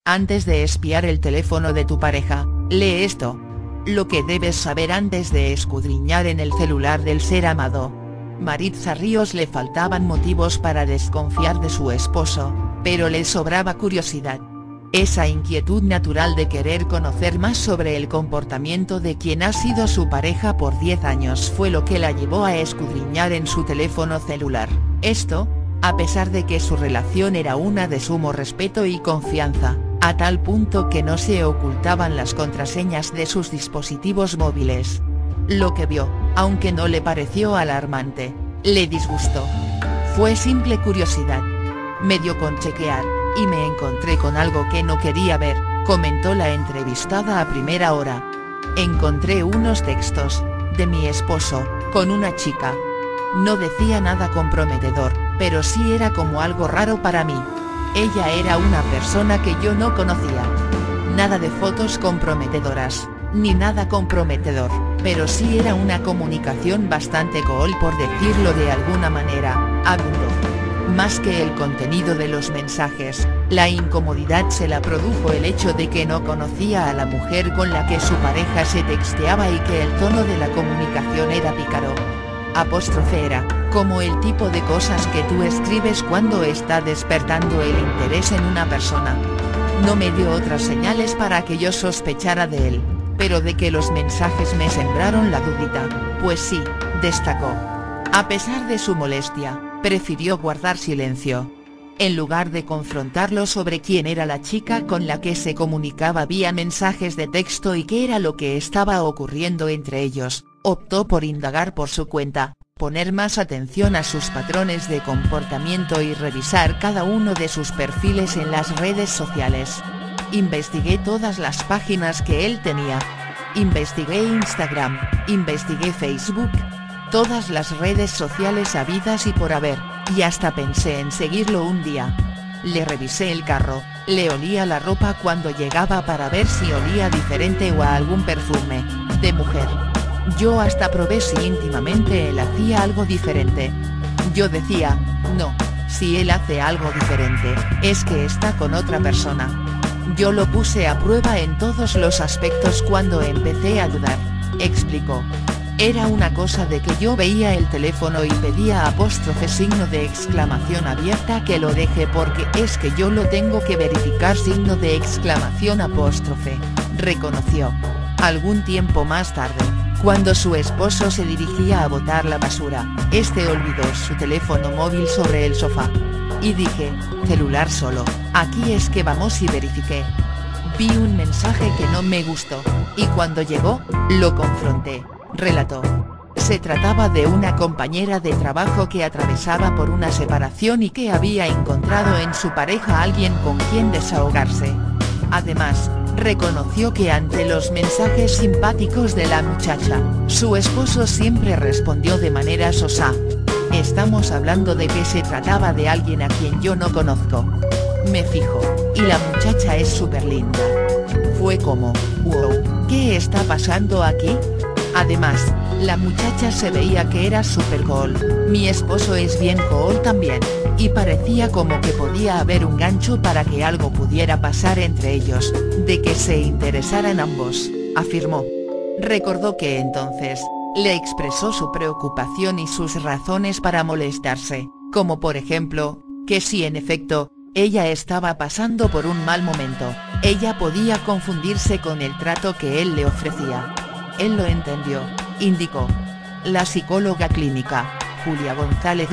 Antes de espiar el teléfono de tu pareja, lee esto. Lo que debes saber antes de escudriñar en el celular del ser amado. Maritza Ríos le faltaban motivos para desconfiar de su esposo, pero le sobraba curiosidad. Esa inquietud natural de querer conocer más sobre el comportamiento de quien ha sido su pareja por 10 años fue lo que la llevó a escudriñar en su teléfono celular. Esto, a pesar de que su relación era una de sumo respeto y confianza, a tal punto que no se ocultaban las contraseñas de sus dispositivos móviles. Lo que vio, aunque no le pareció alarmante, le disgustó. Fue simple curiosidad. Me dio con chequear, y me encontré con algo que no quería ver, comentó la entrevistada a Primera Hora. Encontré unos textos, de mi esposo, con una chica. No decía nada comprometedor, pero sí era como algo raro para mí. Ella era una persona que yo no conocía. Nada de fotos comprometedoras, ni nada comprometedor, pero sí era una comunicación bastante cool por decirlo de alguna manera, abundó. Más que el contenido de los mensajes, la incomodidad se la produjo el hecho de que no conocía a la mujer con la que su pareja se texteaba y que el tono de la comunicación era pícaro. Apóstrofe era, como el tipo de cosas que tú escribes cuando está despertando el interés en una persona. No me dio otras señales para que yo sospechara de él, pero de que los mensajes me sembraron la dudita, pues sí, destacó. A pesar de su molestia, prefirió guardar silencio. En lugar de confrontarlo sobre quién era la chica con la que se comunicaba vía mensajes de texto y qué era lo que estaba ocurriendo entre ellos, optó por indagar por su cuenta, poner más atención a sus patrones de comportamiento y revisar cada uno de sus perfiles en las redes sociales. Investigué todas las páginas que él tenía. Investigué Instagram, investigué Facebook. Todas las redes sociales habidas y por haber, y hasta pensé en seguirlo un día. Le revisé el carro, le olía la ropa cuando llegaba para ver si olía diferente o a algún perfume, de mujer. Yo hasta probé si íntimamente él hacía algo diferente. Yo decía, no, si él hace algo diferente, es que está con otra persona. Yo lo puse a prueba en todos los aspectos cuando empecé a dudar, explicó. Era una cosa de que yo veía el teléfono y pedía apóstrofe signo de exclamación abierta que lo deje porque es que yo lo tengo que verificar signo de exclamación apóstrofe, reconoció. Algún tiempo más tarde, cuando su esposo se dirigía a botar la basura, este olvidó su teléfono móvil sobre el sofá. Y dije, celular solo, aquí es que vamos y verifiqué. Vi un mensaje que no me gustó, y cuando llegó, lo confronté. Relató. Se trataba de una compañera de trabajo que atravesaba por una separación y que había encontrado en su pareja a alguien con quien desahogarse. Además, reconoció que ante los mensajes simpáticos de la muchacha, su esposo siempre respondió de manera sosa. Estamos hablando de que se trataba de alguien a quien yo no conozco. Me fijo, y la muchacha es súper linda. Fue como, wow, ¿qué está pasando aquí? Además, la muchacha se veía que era super cool, mi esposo es bien cool también, y parecía como que podía haber un gancho para que algo pudiera pasar entre ellos, de que se interesaran ambos, afirmó. Recordó que entonces, le expresó su preocupación y sus razones para molestarse, como por ejemplo, que si en efecto, ella estaba pasando por un mal momento, ella podía confundirse con el trato que él le ofrecía. Él lo entendió, indicó. La psicóloga clínica, Julia González,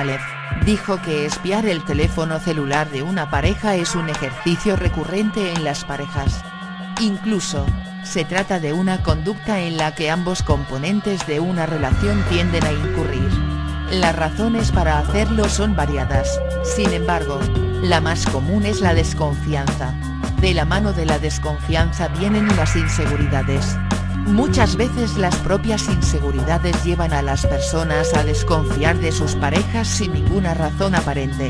dijo que espiar el teléfono celular de una pareja es un ejercicio recurrente en las parejas. Incluso, se trata de una conducta en la que ambos componentes de una relación tienden a incurrir. Las razones para hacerlo son variadas, sin embargo, la más común es la desconfianza. De la mano de la desconfianza vienen las inseguridades. Muchas veces las propias inseguridades llevan a las personas a desconfiar de sus parejas sin ninguna razón aparente.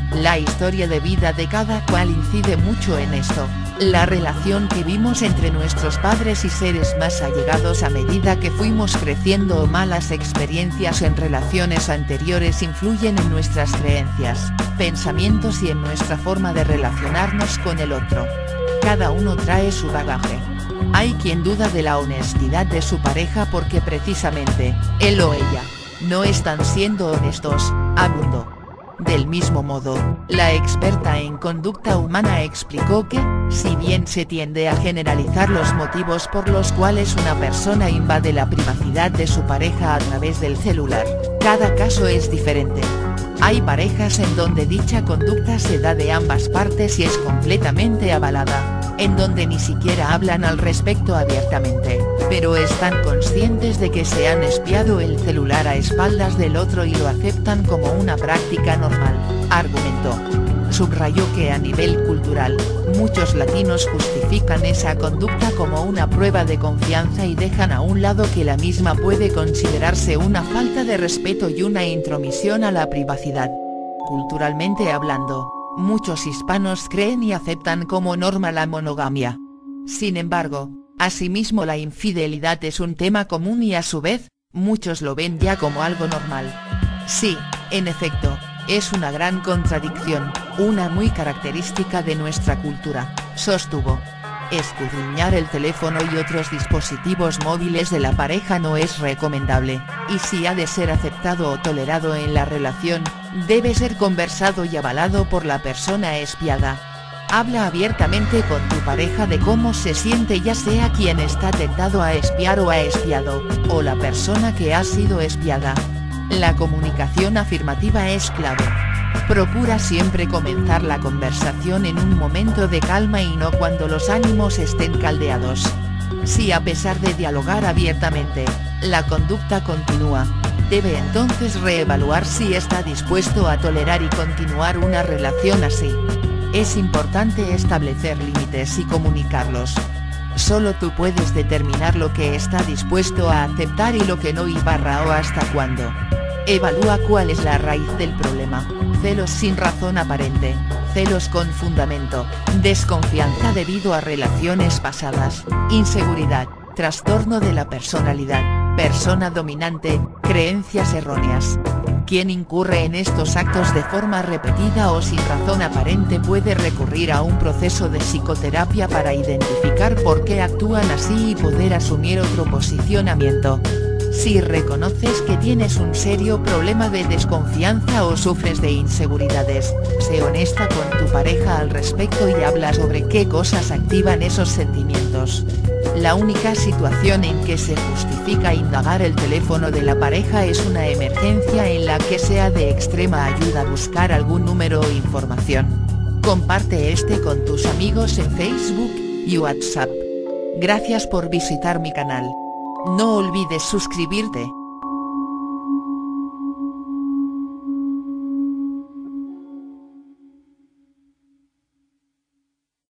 La historia de vida de cada cual incide mucho en esto. La relación que vimos entre nuestros padres y seres más allegados a medida que fuimos creciendo o malas experiencias en relaciones anteriores influyen en nuestras creencias, pensamientos y en nuestra forma de relacionarnos con el otro. Cada uno trae su bagaje. Hay quien duda de la honestidad de su pareja porque precisamente, él o ella, no están siendo honestos, abundó. Del mismo modo, la experta en conducta humana explicó que, si bien se tiende a generalizar los motivos por los cuales una persona invade la privacidad de su pareja a través del celular, cada caso es diferente. Hay parejas en donde dicha conducta se da de ambas partes y es completamente avalada, en donde ni siquiera hablan al respecto abiertamente, pero están conscientes de que se han espiado el celular a espaldas del otro y lo aceptan como una práctica normal, argumentó. Subrayó que a nivel cultural, muchos latinos justifican esa conducta como una prueba de confianza y dejan a un lado que la misma puede considerarse una falta de respeto y una intromisión a la privacidad. Culturalmente hablando, muchos hispanos creen y aceptan como norma la monogamia. Sin embargo, asimismo la infidelidad es un tema común y a su vez, muchos lo ven ya como algo normal. Sí, en efecto, es una gran contradicción, una muy característica de nuestra cultura, sostuvo. Escudriñar el teléfono y otros dispositivos móviles de la pareja no es recomendable, y si ha de ser aceptado o tolerado en la relación, debe ser conversado y avalado por la persona espiada. Habla abiertamente con tu pareja de cómo se siente, ya sea quien está tentado a espiar o ha espiado, o la persona que ha sido espiada. La comunicación afirmativa es clave. Procura siempre comenzar la conversación en un momento de calma y no cuando los ánimos estén caldeados. Si a pesar de dialogar abiertamente, la conducta continúa, debe entonces reevaluar si está dispuesto a tolerar y continuar una relación así. Es importante establecer límites y comunicarlos. Solo tú puedes determinar lo que está dispuesto a aceptar y lo que no y o hasta cuándo. Evalúa cuál es la raíz del problema: celos sin razón aparente, celos con fundamento, desconfianza debido a relaciones pasadas, inseguridad, trastorno de la personalidad, persona dominante, creencias erróneas. Quien incurre en estos actos de forma repetida o sin razón aparente puede recurrir a un proceso de psicoterapia para identificar por qué actúan así y poder asumir otro posicionamiento. Si reconoces que tienes un serio problema de desconfianza o sufres de inseguridades, sé honesta con tu pareja al respecto y habla sobre qué cosas activan esos sentimientos. La única situación en que se justifica indagar el teléfono de la pareja es una emergencia en la que sea de extrema ayuda buscar algún número o información. Comparte este con tus amigos en Facebook y WhatsApp. Gracias por visitar mi canal. No olvides suscribirte.